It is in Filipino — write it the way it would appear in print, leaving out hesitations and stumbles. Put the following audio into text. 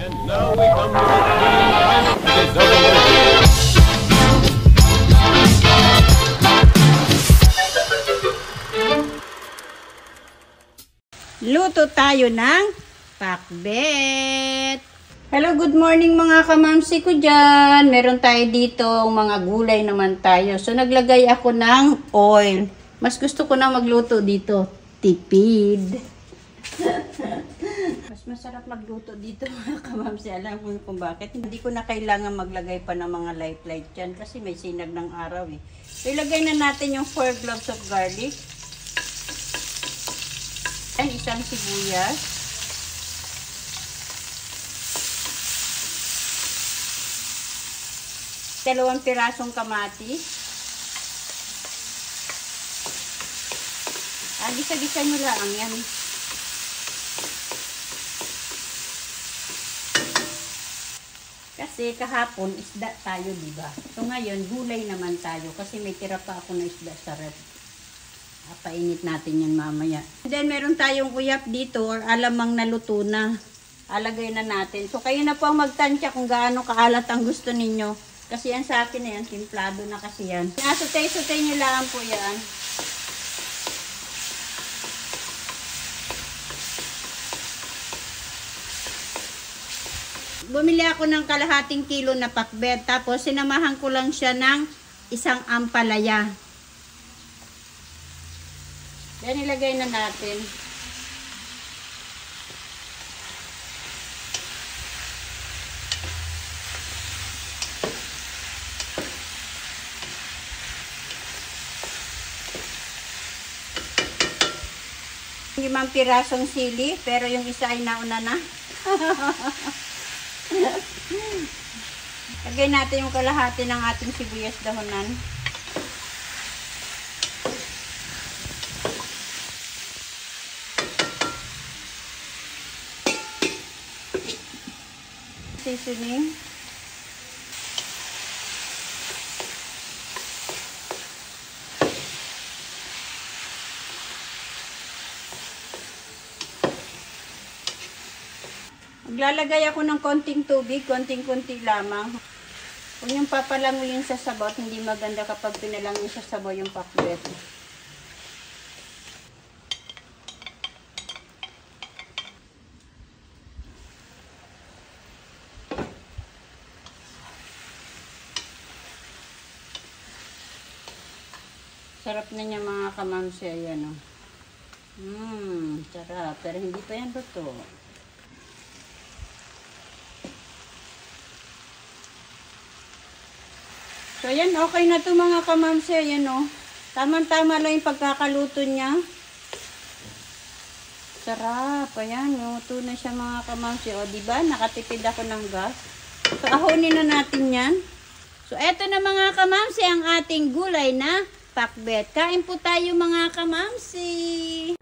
And now we come to the final dessert. Luto tayo ng pakbet. Hello, good morning mga kamamsi ko dyan. Meron tayo dito mga gulay naman tayo. So, naglagay ako ng oil. Mas gusto ko na magluto dito. Tipid. Mas masarap magluto dito mga kamamsi. Alam mo kung bakit. Hindi ko na kailangan maglagay pa ng mga light dyan kasi may sinag ng araw eh. So, ilagay na natin yung 4 cloves of garlic. Isang sibuyas, dalawang pirasong kamatis, gisa-gisa nyo lang yan. Kasi kahapon isda tayo, diba? So ngayon gulay naman tayo kasi may tira pa ako na isda sa ref. Painit natin yan mamaya. And then, meron tayong uyap dito or alamang naluto na. Alagay na natin. So, kayo na po ang magtansya kung gaano kaalat ang gusto ninyo. Kasi yan sa akin na yan. Timplado na kasi yan. Nasutay-sutay nyo lang po yan. Bumili ako ng kalahating kilo na pakbet. Tapos, sinamahan ko lang siya ng isang ampalaya. Yan, ilagay na natin. Yung 5 pirasong sili, pero yung isa ay nauna na. Lagay natin yung kalahati ng ating sibuyas dahonan. Seasoning. Maglalagay ako ng konting tubig, konting-konti lamang. Kung yung papalangulin sa sabaw, hindi maganda kapag pinalangin sa sabaw yung pakbet. Sarap na niya mga kamamsi. Ayan o. Sarap. Pero hindi pa yan luto. So ayan, okay na to mga kamamsi. Ayan o. Tama-tama lang yung pagkakaluto niya. Sarap. Ayan o. Luto na siya mga kamamsi. O diba? Nakatipid ako ng gas. So ahonin na natin yan. So eto na mga kamamsi ang ating gulay na pakbet. Kain po tayo mga kamamsi.